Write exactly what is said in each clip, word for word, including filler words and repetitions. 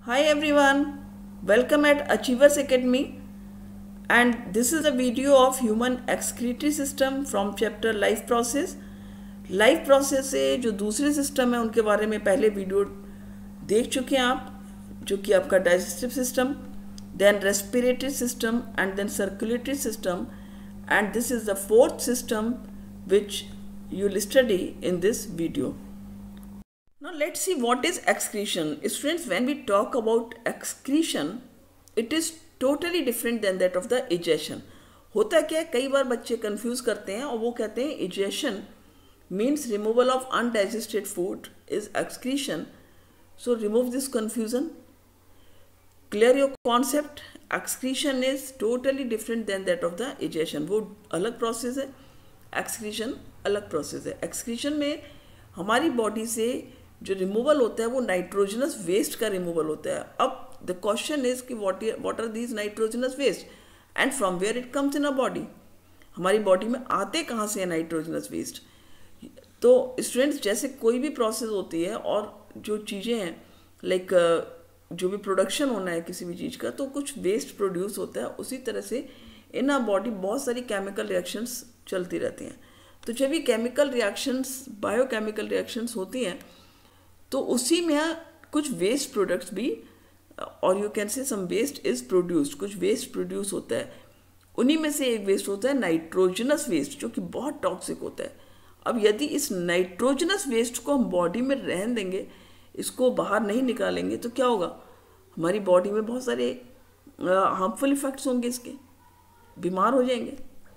Hi everyone, welcome at Achievers Academy, and this is a video of human excretory system from chapter life process. Life process से जो दूसरे system है उनके बारे में पहले वीडियो देख चुके हैं आप, जो कि आपका digestive system, then respiratory system and then circulatory system, and this is the fourth system which you will study in this video. Now let's see what is excretion. Students, when we talk about excretion, it is totally different than that of the egestion. होता क्या है, कई बार बच्चे confuse करते हैं और वो कहते हैं egestion means removal of undigested food is excretion. So remove this confusion. Clear your concept. Excretion is totally different than that of the egestion. वो अलग प्रोसेस है, एक्सक्रीशन अलग प्रोसेस है. एक्सक्रीशन में हमारी बॉडी से जो रिमूवल होता है वो नाइट्रोजनस वेस्ट का रिमूवल होता है. अब द क्वेश्चन इज कि what what are these nitrogenous waste and from where it comes in a body. हमारी बॉडी में आते कहाँ से है नाइट्रोजनस वेस्ट? तो स्टूडेंट्स, जैसे कोई भी प्रोसेस होती है और जो चीज़ें हैं लाइक जो भी प्रोडक्शन होना है किसी भी चीज़ का, तो कुछ वेस्ट प्रोड्यूस होता है. उसी तरह से इन अ बॉडी बहुत सारी केमिकल रिएक्शंस चलती रहती हैं. तो जब ये केमिकल रिएक्शंस, बायोकेमिकल रिएक्शंस होती हैं, तो उसी में कुछ वेस्ट प्रोडक्ट्स भी, और you can say some waste is produced, कुछ वेस्ट प्रोड्यूस होता है. उन्हीं में से एक वेस्ट होता है नाइट्रोजनस वेस्ट, जो कि बहुत टॉक्सिक होता है. अब यदि इस नाइट्रोजनस वेस्ट को हम बॉडी में रहने देंगे, इसको बाहर नहीं निकालेंगे, तो क्या होगा? हमारी बॉडी में बहुत सारे हार्मफुल इफेक्ट्स होंगे, इसके बीमार हो जाएंगे.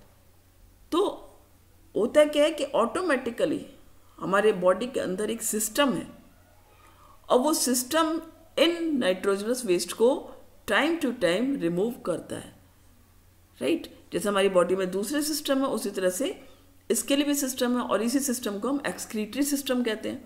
तो होता क्या है कि ऑटोमेटिकली हमारे बॉडी के अंदर एक सिस्टम है और वो सिस्टम इन नाइट्रोजनस वेस्ट को टाइम टू टाइम रिमूव करता है. Right right? जैसे हमारी बॉडी में दूसरे सिस्टम है, उसी तरह से इसके लिए भी सिस्टम है, और इसी सिस्टम को हम एक्सक्रीटरी सिस्टम कहते हैं.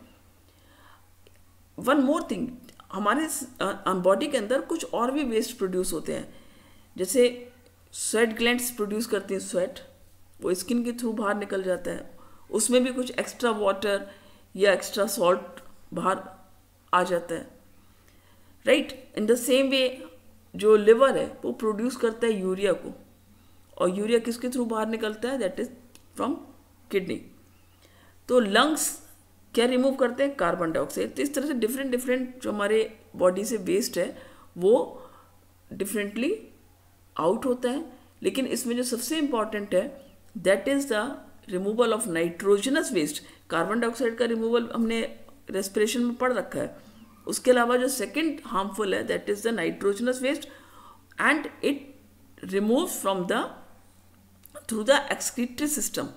वन मोर थिंग, हमारे बॉडी के अंदर कुछ और भी वेस्ट प्रोड्यूस होते हैं. जैसे स्वेट ग्लैंड्स प्रोड्यूस करती हैं स्वेट, वो स्किन के थ्रू बाहर निकल जाता है. उसमें भी कुछ एक्स्ट्रा वाटर या एक्स्ट्रा सॉल्ट बाहर आ जाता है. Right, in the same way जो लिवर है वो प्रोड्यूस करता है यूरिया को, और यूरिया किसके थ्रू बाहर निकलता है? That is from kidney. तो लंग्स क्या रिमूव करते हैं? Carbon dioxide. तो इस तरह से डिफरेंट डिफरेंट जो हमारे बॉडी से वेस्ट है वो डिफरेंटली आउट होता है. लेकिन इसमें जो सबसे इम्पॉर्टेंट है that is the removal of nitrogenous waste. Carbon dioxide का रिमूवल हमने रेस्पिरेशन में पढ़ रखा है. उसके अलावा जो सेकंड हार्मफुल है that is the nitrogenous waste, and it remove from the through the excretory system.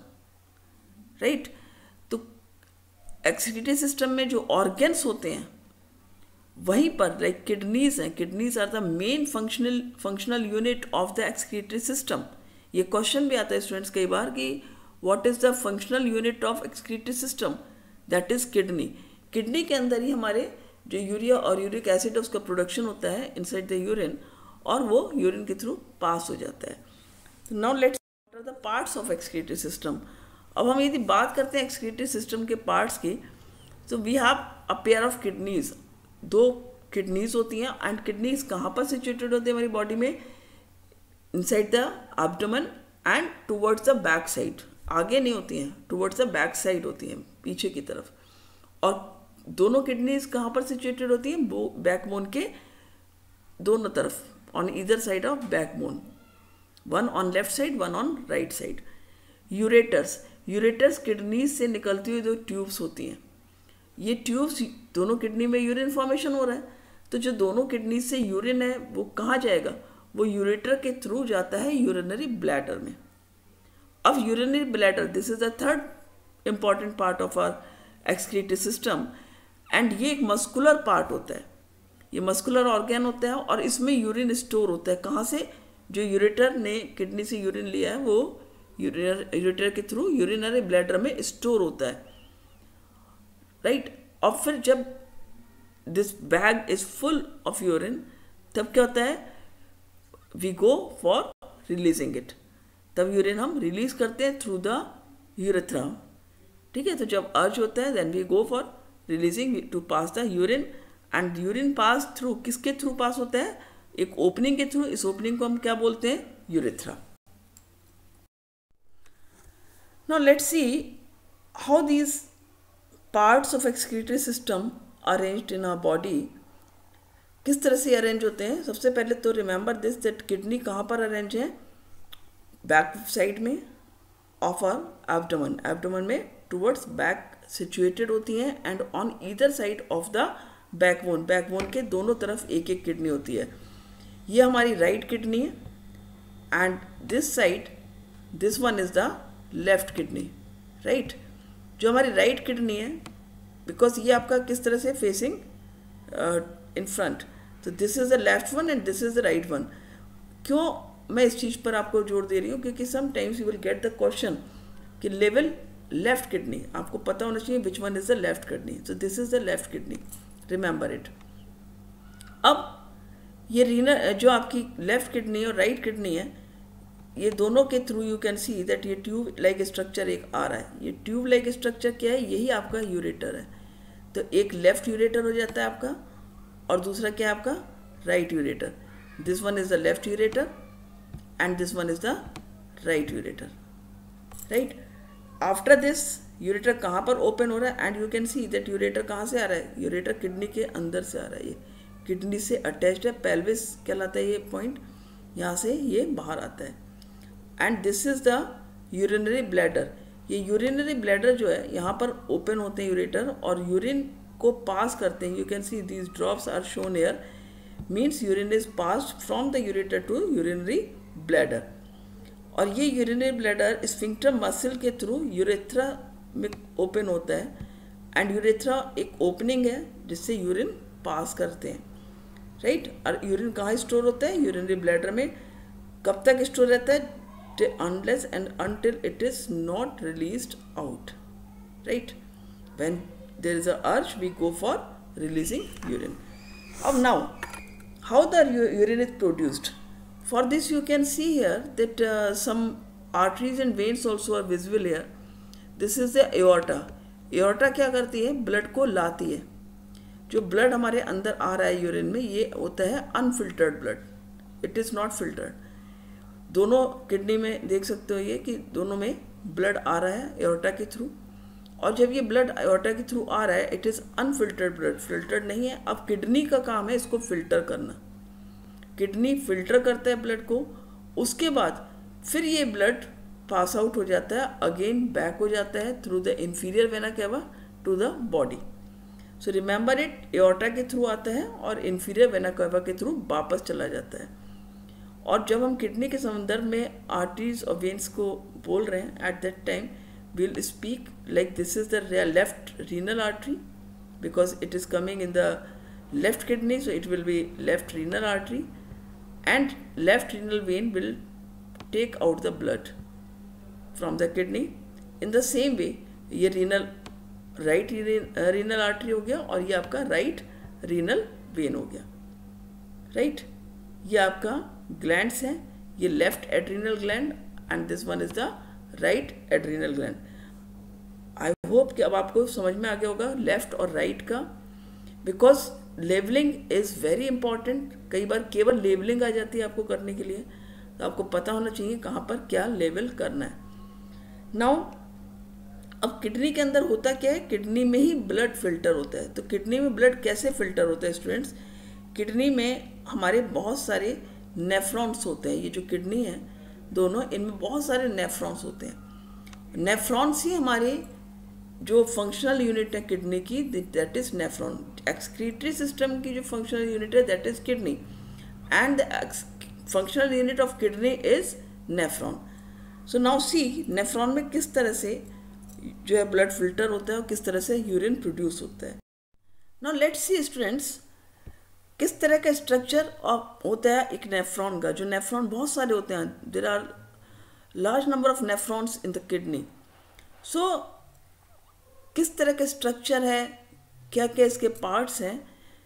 Right, तो एक्सक्रीटरी सिस्टम में जो ऑर्गन्स होते हैं वहीं पर, लाइक किडनीज हैं, kidneys are the main functional functional unit of the excretory system. ये question भी आता है स्टूडेंट्स कई बार कि what is the functional unit of excretory system? That is kidney. Kidney के अंदर ही हमारे जो यूरिया और यूरिक एसिड है उसका प्रोडक्शन होता है इनसाइड द यूरिन, और वो यूरिन के थ्रू पास हो जाता है. Now let's what are the parts of excretory system. अब हम यदि बात करते हैं एक्सक्रीटरी सिस्टम के पार्ट्स की, तो we have a pair of kidneys. दो किडनीज होती हैं, एंड किडनीज कहाँ पर सिचुएटेड होती है हमारी बॉडी में? Inside the abdomen and towards the back side. आगे नहीं होती हैं, टुवर्ड्स द बैक साइड होती हैं, पीछे की तरफ. और दोनों किडनीज कहाँ पर सिचुएटेड होती हैं? बैकबोन के दोनों तरफ, on either side of backbone. One on left side, one on right side. Ureters, ureters kidneys से निकलती हुई दो ट्यूब्स होती हैं. ये ट्यूब्स, दोनों किडनी में यूरिन फॉर्मेशन हो रहा है, तो जो दोनों किडनी से यूरिन है वो कहाँ जाएगा? वो यूरेटर के थ्रू जाता है यूरिनरी ब्लैडर में. अब urinary bladder, this is the third important part of our excretory system, and ये एक मस्कुलर पार्ट होता है. ये मस्कुलर ऑर्गन होता है और इसमें यूरिन स्टोर होता है. कहाँ से? जो यूरेटर ने किडनी से यूरिन लिया है वो यूरेटर के थ्रू यूरिनरी ब्लैडर में स्टोर होता है. Right right? और फिर जब this bag is full of urine, तब क्या होता है? We go for releasing it. तब यूरिन हम रिलीज करते हैं थ्रू द यूरेथ्रा. ठीक है, तो जब अर्ज होता है then we go for releasing to pass the urine and urine pass through, किसके थ्रू पास होता है? एक ओपनिंग के थ्रू। इस ओपनिंग को हम क्या बोलते हैं? Urethra. Now let's see how these parts of excretory system arranged in our body, किस तरह से अरेंज होते हैं। सबसे पहले तो रिमेंबर दिस दैट किडनी कहाँ पर अरेंज है? बैक साइड में ऑफ आवर एब्डोमेन, एब्डोमेन में टुवर्ड्स बैक सिचुएटेड होती हैं and on either side of the backbone, backbone के दोनों तरफ एक एक किडनी होती है। ये हमारी राइट किडनी है and this side, this one is the left kidney, right. जो हमारी राइट किडनी है, बिकॉज ये आपका किस तरह से फेसिंग इन फ्रंट, तो this is the left one and this is the right one. क्यों मैं इस चीज़ पर आपको जोर दे रही हूँ? क्योंकि sometimes you will get the question कि लेवल लेफ्ट किडनी, आपको पता होना चाहिए which one is the left kidney, so this is the left kidney, remember it. अब ये रीनल, जो आपकी लेफ्ट किडनी और राइट किडनी है, ये दोनों के through you can see that ये ट्यूब लाइक स्ट्रक्चर एक आ रहा है। ये ट्यूब लाइक स्ट्रक्चर क्या है? यही आपका यूरेटर है। तो एक लेफ्ट यूरेटर हो जाता है आपका और दूसरा क्या है आपका? Right ureter. This one is the left ureter and this one is the right ureter, right. After this ureter कहाँ पर ओपन हो रहा है? And you can see that ureter कहाँ से आ रहा है? यूरेटर किडनी के अंदर से आ रहा है, ये किडनी से अटैच्ड है, पेल्विस कहलाता है ये पॉइंट, यहाँ से ये बाहर आता है। And this is the urinary bladder. ये यूरिनरी ब्लैडर जो है यहाँ पर ओपन होते हैं यूरेटर और यूरिन को पास करते हैं। You can see these drops are shown here, means urine is passed from the ureter to urinary bladder. और ये यूरिनरी ब्लैडर स्फिंक्टर मसल के थ्रू यूरेथ्रा में ओपन होता है एंड यूरेथ्रा एक ओपनिंग है जिससे यूरिन पास करते हैं, राइट। और यूरिन कहाँ स्टोर होता है? यूरिनरी ब्लैडर में। कब तक स्टोर रहता है? unless and until it is not released out, right? When there is a urge, we go for releasing urine. Now, now how the urine is produced? For this you can see here that uh, some arteries and veins also are visible here. This is the aorta. aorta क्या करती है? Blood को लाती है। जो blood हमारे अंदर आ रहा है यूरिन में, ये होता है unfiltered blood, it is not filtered. दोनों किडनी में देख सकते हो ये कि दोनों में ब्लड आ रहा है एओर्टा के थ्रू, और जब ये ब्लड एओर्टा के थ्रू आ रहा है it is unfiltered blood, filtered नहीं है। अब किडनी का काम है इसको फिल्टर करना। किडनी फिल्टर करता है ब्लड को, उसके बाद फिर ये ब्लड पास आउट हो जाता है, अगेन बैक हो जाता है through the inferior vena cava to the body. So remember it, aorta के थ्रू आता है और इंफीरियर वेना केवा के थ्रू वापस चला जाता है। और जब हम किडनी के संदर्भ में आर्टरीज और वेन्स को बोल रहे हैं, at that time we'll speak like this is the left renal artery because it is coming in the left kidney, so it will be left renal artery, and left renal vein will take out the blood from the kidney. In the same way ये renal right renal artery हो गया और ये आपका right renal vein हो गया, right। ये आपका glands हैं, ये left adrenal gland and this one is the right adrenal gland. I hope कि अब आपको समझ में आ गया होगा लेफ्ट और राइट right का, because labelling is very important. कई बार केवल लेवलिंग आ जाती है आपको करने के लिए, तो आपको पता होना चाहिए कहाँ पर क्या लेवल करना है। नाउ अब किडनी के अंदर होता क्या है? किडनी में ही ब्लड फिल्टर होता है। तो किडनी में ब्लड कैसे फिल्टर होता है स्टूडेंट्स? किडनी में हमारे बहुत सारे नेफ्रॉन्स होते हैं। ये जो किडनी है दोनों, इनमें बहुत सारे नेफ्रॉन्स होते हैं। नेफ्रॉन्स ही हमारे जो फंक्शनल यूनिट है किडनी की, that is nephron. Excretory system की जो फंक्शनल यूनिट है that is kidney, and the functional unit of kidney is nephron. So now see nephron में किस तरह से जो है ब्लड फिल्टर होता है और किस तरह से यूरिन प्रोड्यूस होता है। नाउ लेट्स सी स्टूडेंट्स किस तरह का स्ट्रक्चर होता है एक नेफ्रॉन का। जो नेफ्रॉन बहुत सारे होते हैं, there are large number of nephrons in the kidney. So किस तरह का स्ट्रक्चर है, क्या क्या इसके पार्ट्स हैं,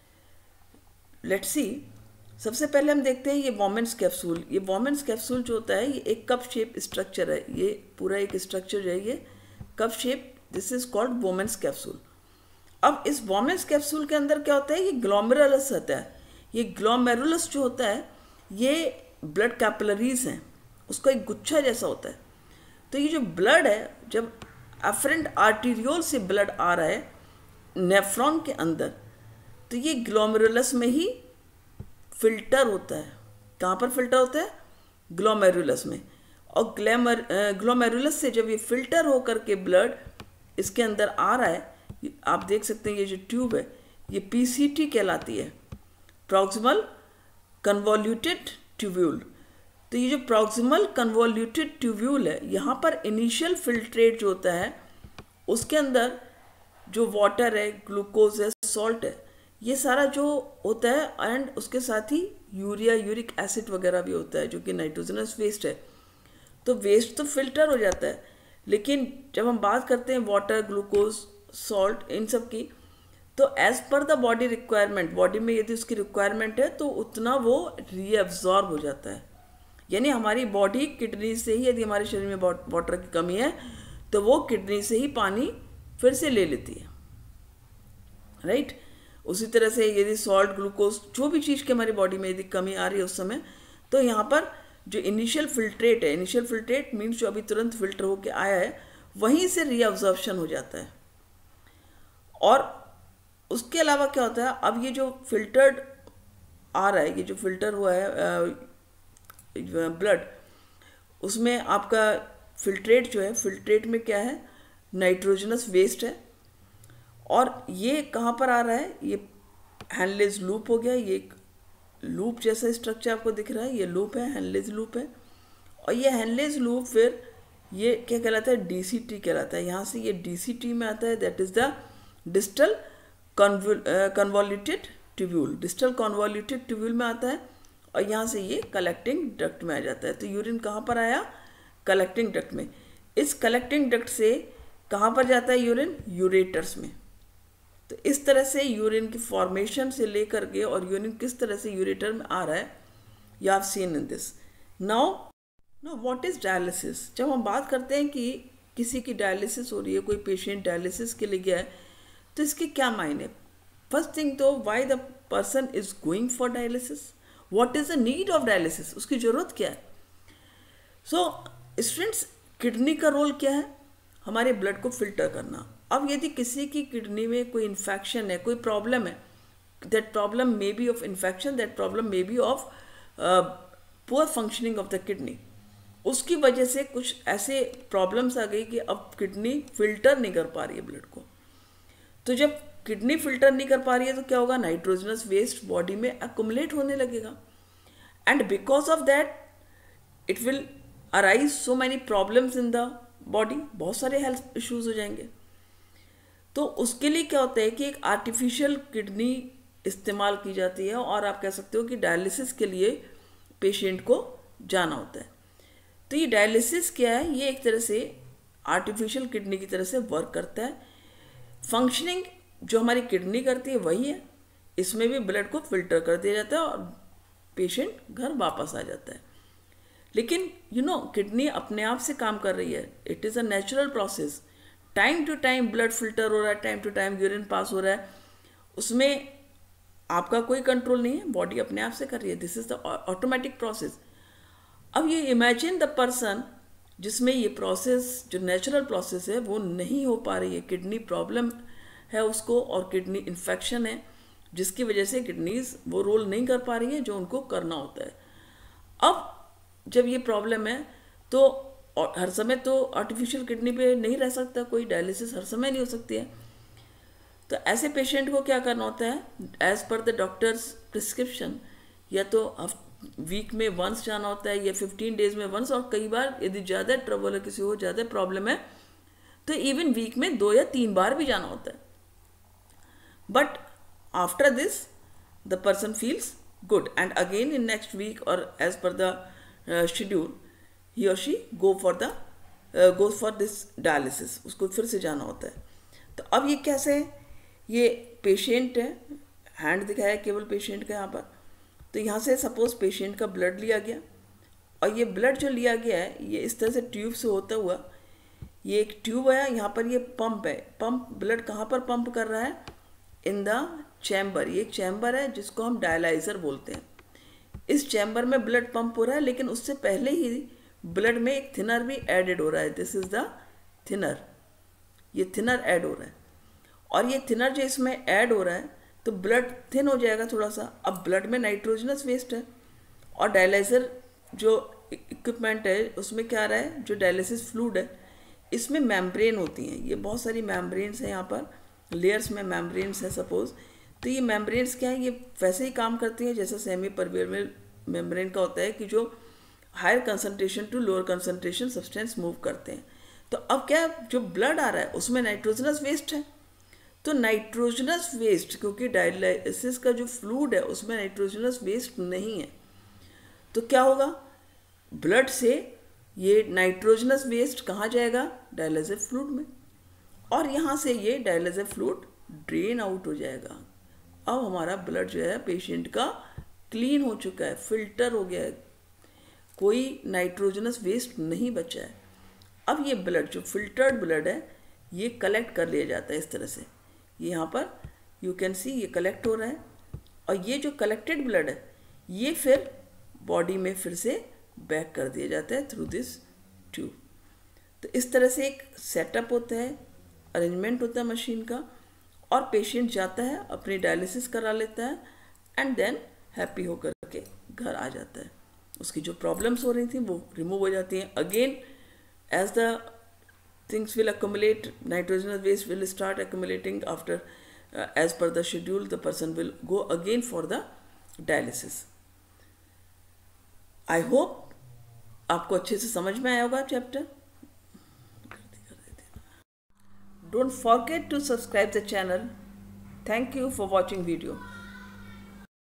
लेट्स सी। सबसे पहले हम देखते हैं ये वॉमेंस कैप्सूल। ये वॉमेंस कैप्सूल जो होता है ये एक कप शेप स्ट्रक्चर है। ये पूरा एक स्ट्रक्चर जो है ये cup shape, this is called Bowman's capsule. अब इस बॉमेस कैप्सूल के अंदर क्या होता है, ये ग्लोमेरुलस होता है। ये ग्लोमेरुलस जो होता है ये ब्लड कैपिलरीज हैं, उसका एक गुच्छा जैसा होता है। तो ये जो ब्लड है, जब एफरेंट आर्टीरियोल से ब्लड आ रहा है नेफ्रॉन के अंदर, तो ये ग्लोमेरुलस में ही फिल्टर होता है। कहाँ पर फिल्टर होता है? ग्लोमेरुलस में। और ग्लैमर ग्लोमेरुलस से जब ये फिल्टर होकर के ब्लड इसके अंदर आ रहा है, आप देख सकते हैं ये जो ट्यूब है ये पीसीटी कहलाती है, प्रॉक्सिमल कन्वॉल्यूटेड ट्यूब्यूल। तो ये जो प्रॉक्सिमल कन्वॉल्यूटेड ट्यूब्यूल है, यहाँ पर इनिशियल फिल्ट्रेट जो होता है उसके अंदर जो वाटर है, ग्लूकोज है, सॉल्ट है, ये सारा जो होता है, एंड उसके साथ ही यूरिया, यूरिक एसिड वगैरह भी होता है जो कि नाइट्रोजनस वेस्ट है। तो वेस्ट तो फिल्टर हो जाता है, लेकिन जब हम बात करते हैं वाटर, ग्लूकोज, सॉल्ट, इन सब की, तो as per the body requirement, body में यदि उसकी रिक्वायरमेंट है तो उतना वो रीअब्जॉर्ब हो जाता है। यानी हमारी बॉडी किडनी से ही, यदि हमारे शरीर में वाटर की कमी है तो वो किडनी से ही पानी फिर से ले लेती है, राइट right? उसी तरह से यदि सॉल्ट, ग्लूकोज, जो भी चीज़ की हमारी बॉडी में यदि कमी आ रही है उस समय, तो यहाँ पर जो इनिशियल फिल्ट्रेट है, इनिशियल फिल्ट्रेट मीन्स जो अभी तुरंत फिल्टर होके आया है, वहीं से रीअब्जॉर्प्शन हो जाता है। और उसके अलावा क्या होता है, अब ये जो फिल्टर्ड आ रहा है, ये जो फिल्टर हुआ है ब्लड, उसमें आपका फिल्ट्रेट जो है, फिल्ट्रेट में क्या है, नाइट्रोजनस वेस्ट है। और ये कहाँ पर आ रहा है, ये हैंडलेज लूप हो गया, ये एक लूप जैसा स्ट्रक्चर आपको दिख रहा है, ये लूप है, हैंडलेज लूप है। और ये हैंडलेज लूप फिर ये क्या कहलाता है, डीसीटी कहलाता है। यहाँ से ये डीसीटी में आता है, that is the distal convoluted tubule, distal convoluted tubule में आता है। और यहाँ से ये कलेक्टिंग डक्ट में आ जाता है। तो यूरिन कहाँ पर आया, कलेक्टिंग डक्ट में। इस कलेक्टिंग डक्ट से कहाँ पर जाता है यूरिन, यूरेटर्स में। तो इस तरह से यूरिन की फॉर्मेशन से लेकर के और यूरिन किस तरह से यूरेटर में आ रहा है, you have seen in this. Now now what is dialysis. जब हम बात करते हैं कि किसी की डायलिसिस हो रही है, कोई पेशेंट डायलिसिस के लिए गया है, तो इसके क्या मायने। फर्स्ट थिंग तो why the person is going for dialysis, what is the need of dialysis, उसकी ज़रूरत क्या है। सो स्टूडेंट्स, किडनी का रोल क्या है, हमारे ब्लड को फिल्टर करना। अब यदि किसी की किडनी में कोई इन्फेक्शन है, कोई प्रॉब्लम है, that problem may be of infection, that problem may be of poor functioning of the kidney, उसकी वजह से कुछ ऐसे प्रॉब्लम्स आ गई कि अब किडनी फिल्टर नहीं कर पा रही है ब्लड को। तो जब किडनी फिल्टर नहीं कर पा रही है तो क्या होगा, नाइट्रोजनस वेस्ट बॉडी में अकुमुलेट होने लगेगा, and because of that it will arise so many problems in the body, बहुत सारे हेल्थ इश्यूज हो जाएंगे। तो उसके लिए क्या होता है कि एक आर्टिफिशियल किडनी इस्तेमाल की जाती है, और आप कह सकते हो कि डायलिसिस के लिए पेशेंट को जाना होता है। तो ये डायलिसिस क्या है, ये एक तरह से आर्टिफिशियल किडनी की तरह से वर्क करता है। फंक्शनिंग जो हमारी किडनी करती है वही है, इसमें भी ब्लड को फिल्टर कर दिया जाता है और पेशेंट घर वापस आ जाता है। लेकिन यू नो किडनी अपने आप से काम कर रही है, it is a natural process. Time to time blood filter हो रहा है, time to time urine pass हो रहा है, उसमें आपका कोई कंट्रोल नहीं है, बॉडी अपने आप से कर रही है। This is the automatic process. अब ये इमेजिन द पर्सन जिसमें ये प्रोसेस, जो नेचुरल प्रोसेस है, वो नहीं हो पा रही है, किडनी प्रॉब्लम है उसको और किडनी इन्फेक्शन है, जिसकी वजह से किडनीज वो रोल नहीं कर पा रही है जो उनको करना होता है। अब जब ये प्रॉब्लम है तो और हर समय तो आर्टिफिशियल किडनी पे नहीं रह सकता कोई, डायलिसिस हर समय नहीं हो सकती है। तो ऐसे पेशेंट को क्या करना होता है, as per the doctors prescription, या तो वीक में वंस जाना होता है या फिफ्टीन डेज में वंस, और कई बार यदि ज़्यादा ट्रबल है, किसी को ज़्यादा प्रॉब्लम है, तो इवन वीक में दो या तीन बार भी जाना होता है। But after this the person feels good, and again in next week और एज पर द शेड्यूल ही और she go for the go for this dialysis, उसको फिर से जाना होता है। तो अब ये कैसे है, ये पेशेंट है, हैंड दिखाया है केवल पेशेंट का यहाँ पर। तो यहाँ से सपोज पेशेंट का ब्लड लिया गया, और ये ब्लड जो लिया गया है ये इस तरह से ट्यूब से होता हुआ, ये एक ट्यूब है, यहाँ पर ये पंप है, पंप ब्लड कहाँ पर पंप कर रहा है, इन द चैम्बर, ये चैम्बर है जिसको हम डायलाइजर बोलते हैं। इस चैम्बर में ब्लड पंप हो रहा है, लेकिन उससे पहले ही ब्लड में एक थिनर भी एडेड हो रहा है। दिस इज़ द थिनर, ये थिनर ऐड हो रहा है। और ये थिनर जो इसमें ऐड हो रहा है तो ब्लड थिन हो जाएगा थोड़ा सा। अब ब्लड में नाइट्रोजनस वेस्ट है, और डायलाइजर जो इक्विपमेंट है उसमें क्या आ रहा है, जो डायलिसिस फ्लूइड है इसमें मेम्ब्रेन होती हैं, ये बहुत सारी मेम्ब्रेन्स हैं यहाँ पर, लेयर्स में मेम्ब्रेन्स हैं सपोज। तो ये मेम्ब्रेन्स क्या है, ये वैसे ही काम करती हैं जैसा सेमी परमेबल मेम्ब्रेन का होता है कि जो higher concentration to lower concentration substance move करते हैं। तो अब क्या है, जो ब्लड आ रहा है उसमें नाइट्रोजनस वेस्ट है, तो नाइट्रोजनस वेस्ट, क्योंकि डायलिसिस का जो फ्लूइड है उसमें नाइट्रोजनस वेस्ट नहीं है, तो क्या होगा, ब्लड से ये नाइट्रोजनस वेस्ट कहाँ जाएगा, डायलिसिस फ्लूइड में, और यहाँ से ये डायलिसिस फ्लूइड ड्रेन आउट हो जाएगा। अब हमारा ब्लड जो है पेशेंट का क्लीन हो चुका है, फिल्टर हो गया है, कोई नाइट्रोजनस वेस्ट नहीं बचा है। अब ये ब्लड जो फिल्टर्ड ब्लड है ये कलेक्ट कर लिया जाता है इस तरह से, ये यहाँ पर यू कैन सी ये कलेक्ट हो रहा है, और ये जो कलेक्टेड ब्लड है ये फिर बॉडी में फिर से बैक कर दिया जाता है थ्रू दिस ट्यूब। तो इस तरह से एक सेटअप होता है, अरेंजमेंट होता है मशीन का, और पेशेंट जाता है अपनी डायलिसिस करा लेता है एंड देन हैप्पी होकर के घर आ जाता है। उसकी जो प्रॉब्लम्स हो रही थी वो रिमूव हो जाती हैं। Again as the things will accumulate, nitrogenous waste will start accumulating after uh, as per the schedule the person will go again for the dialysis. I hope आपको अच्छे से समझ में आया होगा chapter. Don't forget to subscribe the channel. Thank you for watching video.